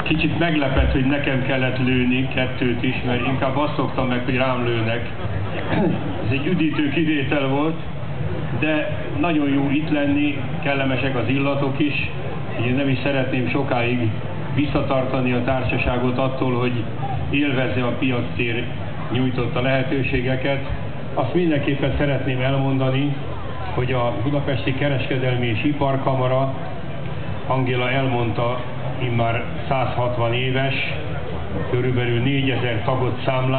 Kicsit meglepett, hogy nekem kellett lőni kettőt is, mert inkább azt szoktam meg, hogy rám lőnek. Ez egy üdítő kivétel volt, de nagyon jó itt lenni, kellemesek az illatok is. Én nem is szeretném sokáig visszatartani a társaságot attól, hogy élvezze a piactér nyújtotta lehetőségeket. Azt mindenképpen szeretném elmondani, hogy a Budapesti Kereskedelmi és Iparkamara, Angéla elmondta, immár 160 éves, körülbelül 4000 tagot számlál.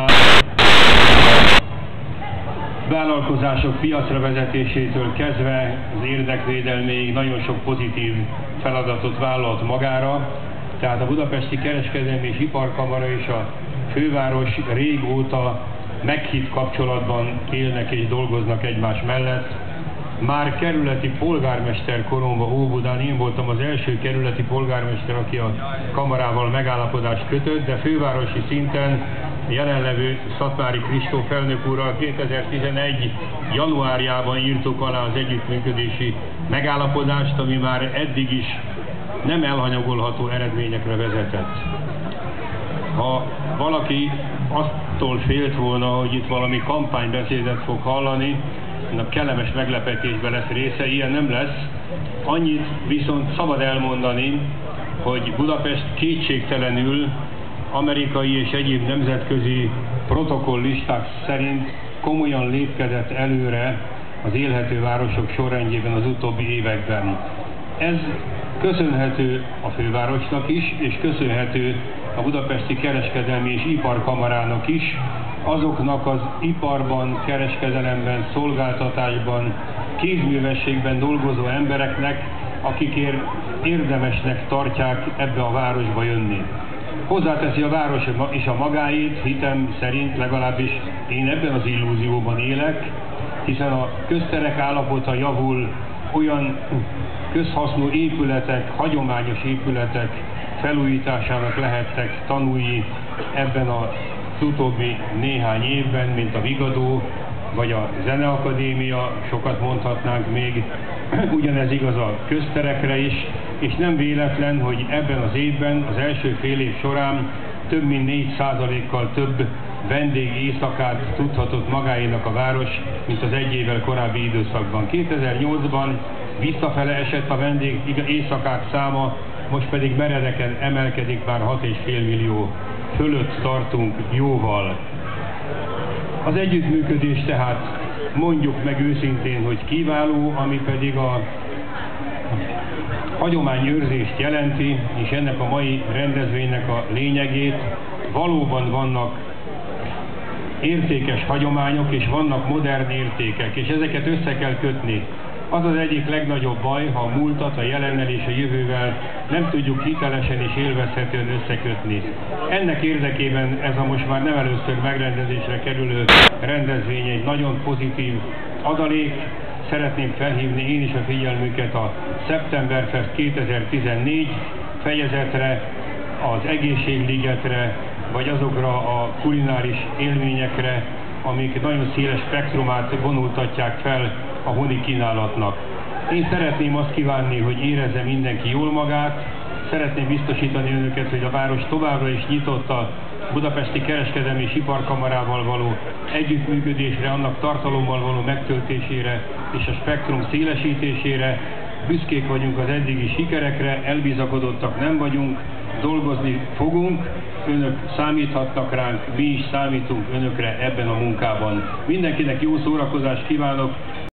Vállalkozások piacra vezetésétől kezdve az érdekvédelméig nagyon sok pozitív feladatot vállalt magára. Tehát a Budapesti Kereskedelmi és Iparkamara és a főváros régóta meghitt kapcsolatban élnek és dolgoznak egymás mellett. Már kerületi polgármester koromban Óbudán én voltam az első kerületi polgármester, aki a kamarával megállapodást kötött, de fővárosi szinten jelenlevő Szatmári Kristóf elnök úrral 2011. januárjában írtuk alá az együttműködési megállapodást, ami már eddig is nem elhanyagolható eredményekre vezetett. Ha valaki attól félt volna, hogy itt valami kampánybeszédet fog hallani, a kellemes meglepetésben lesz része, ilyen nem lesz. Annyit viszont szabad elmondani, hogy Budapest kétségtelenül amerikai és egyéb nemzetközi protokolllisták szerint komolyan lépkedett előre az élhető városok sorrendjében az utóbbi években. Ez köszönhető a fővárosnak is, és köszönhető a Budapesti Kereskedelmi és Iparkamarának is, azoknak az iparban, kereskedelemben, szolgáltatásban, kézművességben dolgozó embereknek, akikért érdemesnek tartják ebbe a városba jönni. Hozzáteszi a város is a magáét, hitem szerint, legalábbis én ebben az illúzióban élek, hiszen a közterek állapota javul, olyan közhasznú épületek, hagyományos épületek felújításának lehettek tanulni ebben az utóbbi néhány évben, mint a Vigadó, vagy a Zeneakadémia, sokat mondhatnánk még, ugyanez igaz a közterekre is, és nem véletlen, hogy ebben az évben, az első fél év során több mint 4%-kal több vendégéjszakát tudhatott magáénak a város, mint az egy évvel korábbi időszakban. 2008-ban visszafele esett a vendégéjszakák száma, most pedig meredeken emelkedik, már 6,5 millió fölött tartunk jóval. Az együttműködés tehát mondjuk meg őszintén, hogy kiváló, ami pedig a hagyományőrzést jelenti, és ennek a mai rendezvénynek a lényegét. Valóban vannak értékes hagyományok, és vannak modern értékek, és ezeket össze kell kötni. Az az egyik legnagyobb baj, ha a múltat, a jelennel és a jövővel nem tudjuk hitelesen és élvezhetően összekötni. Ennek érdekében ez a most már nem először megrendezésre kerülő rendezvény egy nagyon pozitív adalék. Szeretném felhívni én is a figyelmüket a Szeptemberfest 2014 fejezetre, az Egészségligetre, vagy azokra a kulináris élményekre, amik nagyon széles spektrumát vonultatják fel a honi kínálatnak. Én szeretném azt kívánni, hogy érezze mindenki jól magát, szeretném biztosítani önöket, hogy a város továbbra is nyitott a Budapesti Kereskedelmi és Iparkamarával való együttműködésre, annak tartalommal való megtöltésére és a spektrum szélesítésére. Büszkék vagyunk az eddigi sikerekre, elbizakodottak nem vagyunk, dolgozni fogunk, önök számíthatnak ránk, mi is számítunk önökre ebben a munkában. Mindenkinek jó szórakozást kívánok,